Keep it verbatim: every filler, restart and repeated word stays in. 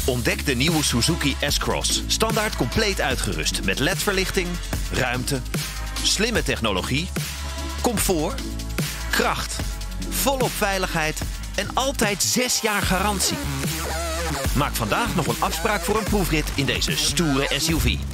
Ontdek de nieuwe Suzuki S-Cross. Standaard compleet uitgerust met L E D-verlichting, ruimte, slimme technologie, comfort, kracht, volop veiligheid en altijd zes jaar garantie. Maak vandaag nog een afspraak voor een proefrit in deze stoere S U V.